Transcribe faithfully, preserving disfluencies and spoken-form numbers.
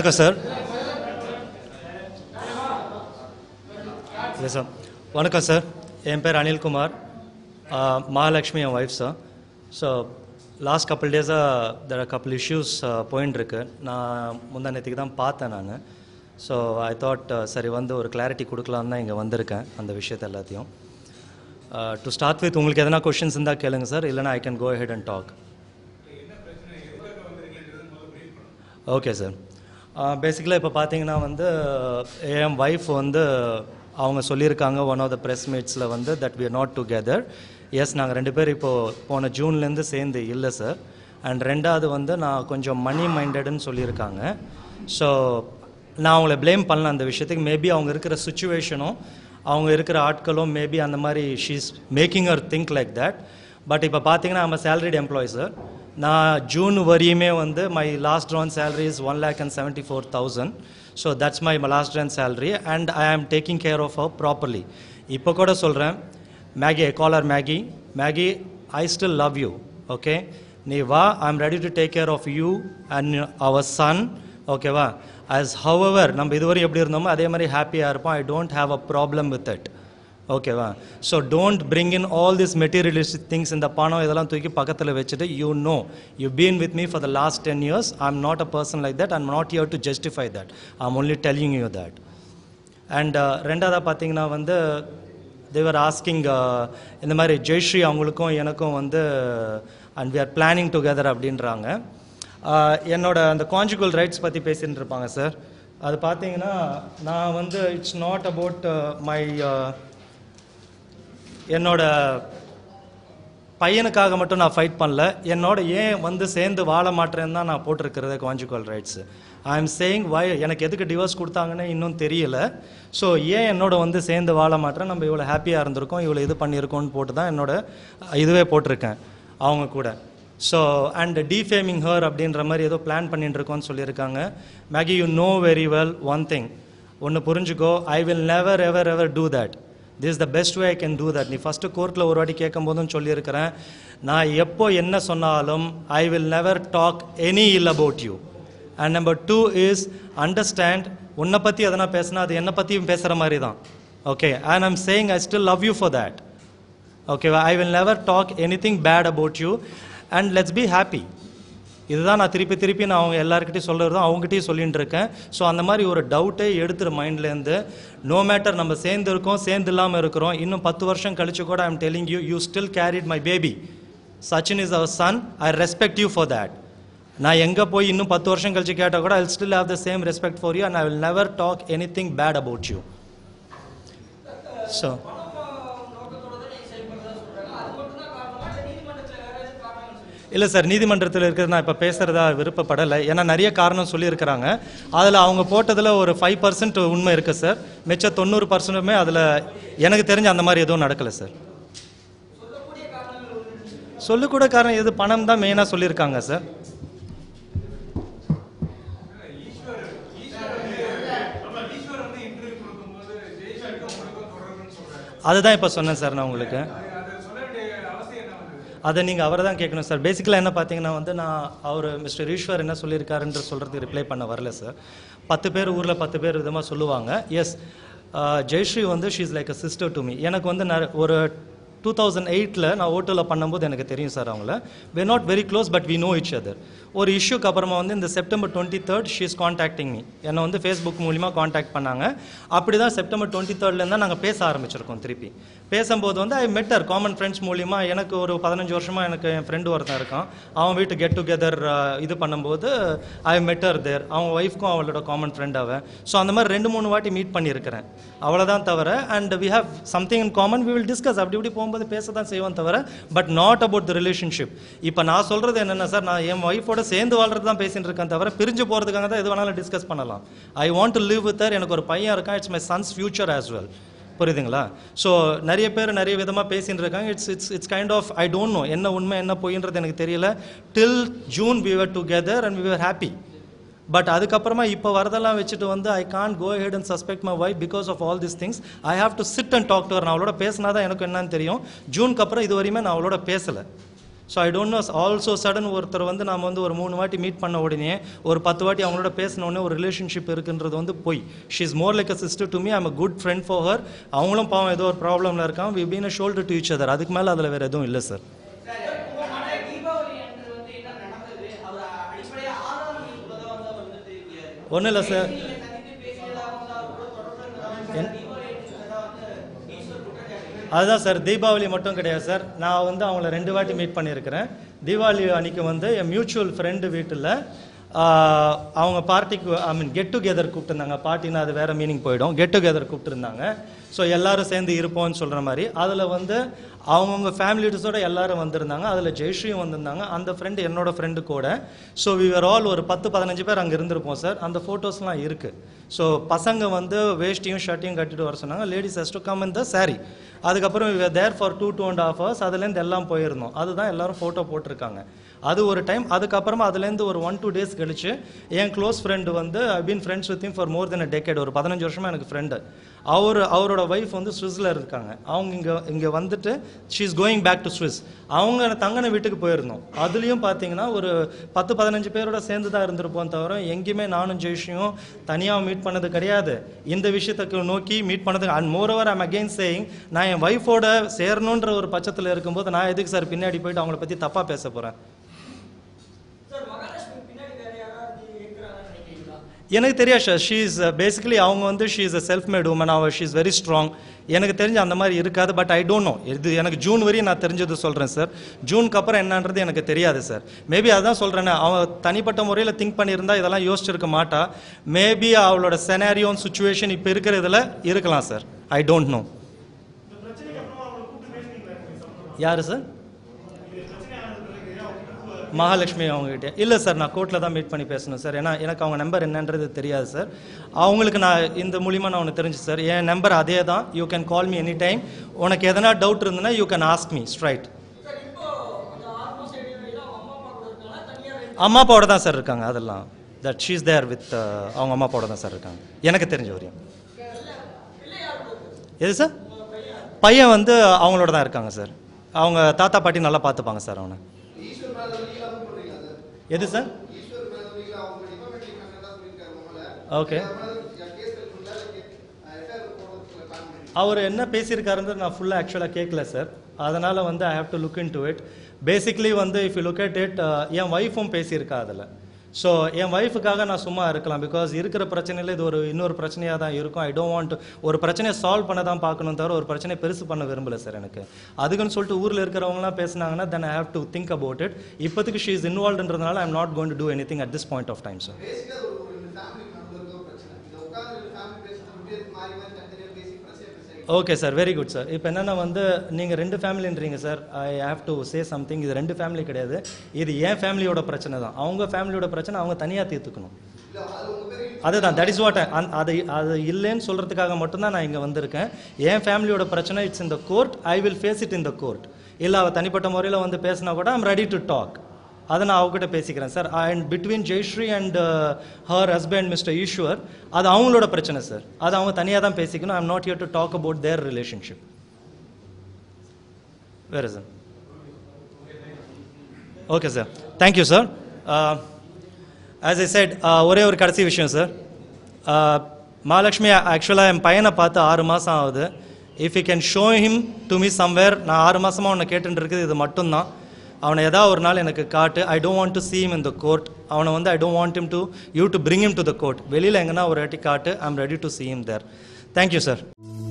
வணக்கம் சார். இல்லை சார், வணக்கம் சார். என் பேர் அனில்குமார். மகாலட்சுமி என் wife sir. So last couple டேஸாக தெர் ஆர் கப்புள் இஷ்யூஸ் போயின்னு இருக்கு. நான் முந்தா நேற்றுக்கு தான் பார்த்தேன் நான். ஸோ ஐ தாட் சரி வந்து ஒரு கிளாரிட்டி கொடுக்கலான்னு தான் இங்கே வந்திருக்கேன் அந்த விஷயத்தை எல்லாத்தையும். டு ஸ்டார்ட் வித், உங்களுக்கு எதனா கொஷின்ஸ் இருந்தால் கேளுங்க சார், இல்லைனா I can go ahead and talk. Okay sir. பேசிக்கலாக இப்போ பார்த்தீங்கன்னா வந்து என் ஒய்ஃப் வந்து அவங்க சொல்லியிருக்காங்க ஒன் ஆஃப் த ப்ரெஸ் மீட்ஸில் வந்து that we are not together. Yes, நாங்கள் ரெண்டு பேரும் இப்போது போன ஜூன்லேருந்து சேர்ந்து இல்லை சார். அண்ட் ரெண்டாவது வந்து நான் கொஞ்சம் மணி மைண்டடுன்னு சொல்லியிருக்காங்க. ஸோ நான் அவங்கள ப்ளேம் பண்ணல அந்த விஷயத்துக்கு. மேபி அவங்க இருக்கிற சுச்சுவேஷனும் அவங்க இருக்கிற ஆட்களும் மேபி அந்த மாதிரி she's making her think like that. But இப்போ பார்த்தீங்கன்னா நம்ம சேலரிட் எம்ப்ளாயி சார். நான் ஜூன் வரையுமே வந்து my last drawn salary is one lakh and seventy four thousand. So that's my last drawn salary and I am taking care of her properly. இப்போ கூட சொல்கிறேன், Maggie, I call her Maggie. Maggie, I still love you. Okay, நீ வா, I am ready to take care of you and our son. ஓகேவா? as however நம்ம இதுவரை எப்படி இருந்தோமோ அதே மாதிரி ஹாப்பியாக இருப்போம். I don't have a problem with it. ஓகேவா? So don't bring in all this materialistic things. இந்த பணம் இதெல்லாம் தூக்கி பக்கத்தில் வச்சுட்டு, you know you been with me for the last ten years. I am not a person like that. I am not here to justify that. I am only telling you that. And ரெண்டாவதாக பார்த்தீங்கன்னா வந்து தேவர் asking இந்த மாதிரி ஜெயஸ்ரீ அவங்களுக்கும் எனக்கும் வந்து and we are planning together அப்படின்றாங்க. என்னோட அந்த கான்ஜுகல் ரைட்ஸ் பற்றி பேசிகிட்டு இருப்பாங்க சார். அது பார்த்தீங்கன்னா நான் வந்து இட்ஸ் நாட் அபவுட் மை என்னோட பையனுக்காக மட்டும் நான் ஃபைட் பண்ணல. என்னோட ஏன் வந்து சேர்ந்து வாழ மாட்டேன்னு தான் நான் போட்டிருக்கிறது conjugal rights. I am saying why எனக்கு எதுக்கு டிவோர்ஸ் கொடுத்தாங்கன்னு இன்னும் தெரியல. ஸோ ஏன் என்னோட வந்து சேர்ந்து வாழ மாட்டேன், நம்ம இவ்வளோ ஹாப்பியாக இருந்திருக்கோம், இவ்வளோ இது பண்ணியிருக்கோன்னு போட்டு தான் என்னோட இதுவே போட்டிருக்கேன் அவங்க கூட. ஸோ அண்ட் டிஃபேமிங் ஹர் அப்படின்ற மாதிரி ஏதோ பிளான் பண்ணிட்டு இருக்கோன்னு சொல்லியிருக்காங்க. Maggie, you know very well one thing, ஒன்று புரிஞ்சுக்கோ, I will never ever ever do that. This is the best way I can do that. நீ ஃபஸ்ட்டு கோர்ட்டில் ஒரு வாட்டி கேட்கும் போதும் சொல்லியிருக்கிறேன், நான் எப்போ என்ன சொன்னாலும் I will never talk any ill about you. And number two is understand, உன்னை பற்றி எதனா பேசினா அது என்னை பற்றியும் பேசுகிற மாதிரி தான். Okay, and I'm saying I still love you for that. ஓகேவா? I will never talk anything bad about you and let's be happy. இதுதான் நான் திருப்பி திருப்பி நான் அவங்க எல்லாருக்கிட்டையும் சொல்கிறதும் அவங்ககிட்டையும் சொல்லிகிட்டு இருக்கேன். ஸோ அந்த மாதிரி ஒரு டவுட்டே எடுத்துரு மைண்ட்லேருந்து. நோ மேட்டர் நம்ம சேர்ந்து இருக்கோம், சேர்ந்து இல்லாமல் இருக்கிறோம், இன்னும் பத்து வருஷம் கழிச்சு கூட I am telling you, you still carried my baby. Sachin is our son. I respect you for that. நான் எங்கே போய் இன்னும் பத்து வருஷம் கழிச்சு கேட்டால் கூட I will still have the same respect for you and I will never talk anything bad about you. So இல்லை சார், நீதிமன்றத்தில் இருக்கிறது நான் இப்போ பேசுகிறதா விருப்பப்படலை. ஏன்னா நிறைய காரணம் சொல்லியிருக்கிறாங்க. அதில் அவங்க போட்டதில் ஒரு ஃபைவ் பர்சன்ட் உண்மை இருக்குது சார். மிச்ச தொண்ணூறு பர்சன்ட்டுமே அதில் எனக்கு தெரிஞ்ச அந்த மாதிரி எதுவும் நடக்கலை சார். சொல்லக்கூட காரணம் எது, பணம் தான் மெயினாக சொல்லியிருக்காங்க சார். அதுதான் இப்போ சொன்னேன் சார் நான் உங்களுக்கு. அதை நீங்கள் அவரை தான் கேட்கணும் சார். பேசிக்கலாக என்ன பார்த்தீங்கன்னா வந்து நான் அவர் மிஸ்டர் ஈஸ்வர் என்ன சொல்லியிருக்காருன்ற சொல்கிறதுக்கு ரிப்ளை பண்ண வரல சார். பத்து பேர் ஊரில் பத்து பேர் விதமாக சொல்லுவாங்க. எஸ், ஜெயஸ்ரீ வந்து she is like a sister to me. எனக்கு வந்து நான் ஒரு டூ தௌசண்ட் எயிட்டில் நான் ஓட்டோவில் பண்ணும்போது எனக்கு தெரியும் சார் அவங்கள. We not very close but we know each other. ஒரு இஷ்யூக்கு அப்புறமா வந்து இந்த September twenty third she is contacting me. என்னை வந்து ஃபேஸ்புக் மூலிமா காண்டாக்ட் பண்ணாங்க. அப்படி தான் செப்டம்பர் டுவெண்ட்டி தேர்ட்லேருந்து நாங்கள் பேச ஆரம்பிச்சிருக்கோம். திருப்பி பேசும்போது வந்து ஐ மெட்டர் காமன் ஃப்ரெண்ட்ஸ் மூலிமா. எனக்கு ஒரு பதினஞ்சு வருஷமாக எனக்கு என் ஃப்ரெண்டு ஒருத்தன் இருக்கான். அவன் வீட்டு கெட் டுகெதர் இது பண்ணும்போது ஐ மெட்டர் தேர். அவன் ஒய்ஃப்க்கும் அவளோட காமன் ஃப்ரெண்ட் அவன். ஸோ அந்த மாதிரி ரெண்டு மூணு வாட்டி மீட் பண்ணியிருக்கிறேன், அவ்வளோதான் தவிர. And we have something in common, we will discuss. அப்படி இப்படி போகும்போது பேச தான் செய்வோம் தவிர but not about the relationship. இப்போ நான் சொல்கிறது என்னென்ன சார், நான் என் ஒய்ஃபோட சேர்ந்து வாழ்றது தான் பேசிட்டு இருக்கேன் தவிர பிரிஞ்சு போகிறதுக்காக தான் எது வேணாலும் டிஸ்கஸ் பண்ணலாம். I want to live with her. எனக்கு ஒரு பையன் இருக்கான். It's my son's future as well. புரியுதுங்களா? ஸோ நிறைய பேர் நிறைய விதமாக பேசிட்டு இருக்காங்க. It's it's it's kind of I don't know என்ன உண்மை என்ன போயின்றது எனக்கு தெரியல. Till June we were together and we were happy. But அதுக்கப்புறமா இப்போ வரதெல்லாம் வச்சுட்டு வந்து I can't go ahead and suspect my wife because of all this things. I have to sit and talk to her. நான் அவளோட பேசினா தான் எனக்கு என்னன்னு தெரியும். ஜூனுக்கு அப்புறம் இது வரையுமே நான் அவளோட பேசலை. So I don't know also sudden ஒருத்தர் வந்து நாம் வந்து ஒரு மூணு வாட்டி மீட் பண்ண உடனே ஒரு பத்து வாட்டி அவங்களோட பேசினோடனே ஒரு ரிலேஷன்ஷிப் இருக்குன்றது வந்து போய் she is more like a sister to me. I'm a good friend for her. அவங்களும் பாவம் ஏதோ ஒரு ப்ராப்ளமில் இருக்கான். We been a shoulder to each other. அதுக்கு மேலே அதில் வேறு எதுவும் இல்லை சார். ஒன்றும் இல்லை சார். அதுதான் சார், தீபாவளி மட்டும் கிடையாது சார். நான் வந்து அவங்கள ரெண்டு வாட்டி மீட் பண்ணியிருக்கிறேன். தீபாவளி அன்றைக்கி வந்து என் மியூச்சுவல் ஃப்ரெண்டு வீட்டில் அவங்க பார்ட்டிக்கு ஐ மீன் கெட் டுகெதர் கூப்பிட்டுருந்தாங்க. பார்ட்டினா அது வேறு மீனிங் போயிடும். Get together கூப்பிட்டுருந்தாங்க. ஸோ எல்லோரும் சேர்ந்து இருப்போம்னு சொல்கிற மாதிரி அதில் வந்து அவங்கவுங்க ஃபேமிலிஸோடு எல்லோரும் வந்திருந்தாங்க. அதில் ஜெயஸ்ரீயும் வந்திருந்தாங்க. அந்த ஃப்ரெண்டு என்னோடய ஃப்ரெண்டு கூட. ஸோ வி ஆர் ஆல் ஒரு பத்து பதினஞ்சு பேர் அங்கே இருந்திருப்போம் சார். அந்த ஃபோட்டோஸ்லாம் இருக்குது. ஸோ பசங்க வந்து வேஷ்டியும் ஷர்ட்டையும் கட்டிட்டு வர சொன்னாங்க. Ladies has to come in the sari. அதுக்கப்புறம் we are there for two two and half hours. அதுலேருந்து எல்லாம் போயிருந்தோம். அதுதான் எல்லோரும் ஃபோட்டோ போட்டிருக்காங்க. அது ஒரு டைம். அதுக்கப்புறமா அதுலேருந்து ஒரு ஒன் டூ டேஸ் கழிச்சு என் க்ளோஸ் ஃப்ரெண்டு வந்து I been friends with him for more than a decade. ஒரு பதினஞ்சு வருஷமாக எனக்கு ஃப்ரெண்டு. அவர் அவரோட ஒய்ஃப் வந்து ஸ்விஸ்ஸில் இருக்காங்க. அவங்க இங்கே இங்கே வந்துட்டு she is going back to Swiss. அவங்க தங்கின வீட்டுக்கு போயிருந்தோம். அதுலேயும் பார்த்தீங்கன்னா ஒரு பத்து பதினஞ்சு பேரோட சேர்ந்து தான் இருந்திருப்போம். தவிர எங்கேயுமே நானும் ஜெய்ஷியும் தனியாக மீட் பண்ணது கிடையாது. இந்த விஷயத்துக்கு நோக்கி மீட் பண்ணது. And moreover I'm again saying, நான் என் ஒய்ஃபோட சேரணுன்ற ஒரு பட்சத்தில் இருக்கும்போது நான் எதுக்கு சார் பின்னாடி போயிட்டு அவங்கள பற்றி தப்பாக பேச போகிறேன்? எனக்கு தெரியாது சார். ஷீ இஸ் பேசிக்கலி அவங்க வந்து she is a self made woman. அவள் ஷீ இஸ் வெரி ஸ்ட்ராங். எனக்கு தெரிஞ்சு அந்த மாதிரி இருக்காது. But I don't know. இது எனக்கு ஜூன் வரையும் நான் தெரிஞ்சது சொல்கிறேன் சார். ஜூனுக்கு அப்புறம் என்னன்றது எனக்கு தெரியாது சார். மேபி அதான் சொல்கிறேன்னு, அவள் தனிப்பட்ட முறையில் திங்க் பண்ணியிருந்தா இதெல்லாம் யோசிச்சிருக்க மாட்டா. மேபி அவளோட செனாரியோன் சுச்சுவேஷன் இப்போ இருக்கிறதுல இருக்கலாம் சார். I don't know. யார் சார்? மகாலட்சுமி அவங்ககிட்ட இல்லை சார். நான் கோர்ட்டில் தான் மீட் பண்ணி பேசணும் சார். ஏன்னா எனக்கு அவங்க நம்பர் என்னன்றது தெரியாது சார். அவங்களுக்கு நான் இந்த மூலிமா நான் ஒன்று தெரிஞ்சு சார். என் நம்பர் அதே தான். You can call me any time. உனக்கு எதனா டவுட் இருந்ததுன்னா you can ask me straight. அம்மா அப்பாவோட தான் சார் இருக்காங்க. அதெல்லாம் that she is there with அவங்க அம்மா அப்பாவோட தான் சார் இருக்காங்க எனக்கு தெரிஞ்ச வரையும். எது சார்? பையன் வந்து அவங்களோட தான் இருக்காங்க சார். அவங்க தாத்தா பாட்டி நல்லா பார்த்துப்பாங்க சார் அவனை. எது சார்? ஓகே. அவர் என்ன பேசியிருக்காருன்றது நான் ஃபுல்லாக ஆக்சுவலாக கேட்கல சார். அதனால் வந்து I have to look into it. Basically வந்து if you look at it, என் ஒய்ஃபும் பேசியிருக்கா அதில். ஸோ என் ஒய்ஃபுக்காக நான் சும்மா இருக்கலாம். பிகாஸ் இருக்கிற பிரச்சனையில் இது ஒரு இன்னொரு பிரச்சனையாக தான் இருக்கும். ஐ டோன்ட் வாண்ட் ஒரு பிரச்சனையை சால்வ் பண்ண தான் பார்க்கணும் தவிர ஒரு பிரச்சனையை பெருசு பண்ண விரும்பலை சார் எனக்கு. அதுக்குன்னு சொல்லிட்டு ஊரில் இருக்கிறவங்களாம் பேசினாங்கன்னா then I have to think about it. இப்போதைக்கு ஷீ இஸ் இன்வால்வ்ன்றதுனால I am not going to do anything at this point of time sir. Okay sir, very good sir. இப்போ என்னென்னா வந்து நீங்கள் ரெண்டு ஃபேமிலின்றீங்க sir. I have to say something. இது ரெண்டு ஃபேமிலி கிடையாது. இது என் ஃபேமிலியோட பிரச்சனை தான். அவங்க ஃபேமிலியோட பிரச்சனை அவங்க தனியாக தீர்த்துக்கணும். அதுதான் தட் இஸ் வாட். அது அது இல்லைன்னு சொல்கிறதுக்காக மட்டும்தான் நான் இங்கே வந்திருக்கேன். என் ஃபேமிலியோட பிரச்சனை it's in the court. I will face it in the court. இல்லை அவள் தனிப்பட்ட முறையில் வந்து பேசினா கூட ஐம் ரெடி டு டாக். அதை நான் அவங்ககிட்ட பேசிக்கிறேன் sir. And between Jayashree and her husband mister Eswar, அது அவங்களோட பிரச்சனை சார். அது அவங்க தனியாக தான் பேசிக்கணும். I am not here to talk about their relationship. வேறு sir? Okay sir, thank you sir. As I said, ஒரே ஒரு கடைசி விஷயம் சார். மகாலட்சுமி ஆக்சுவலாக என் பையனை பார்த்து ஆறு மாதம் ஆகுது. If you can show him to me somewhere. நான் ஆறு மாதமாக உன்னை கேட்டுட்டு இருக்குது இது மட்டும்தான். அவனை ஏதாவது ஒரு நாள் எனக்கு காட்டு. I don't want to see him in the court. அவனை வந்து I don't want him to you to bring him to the court. வெளியில் எங்கன்னா ஒரு வாட்டி காட்டு. I am ready to see him there. Thank you sir.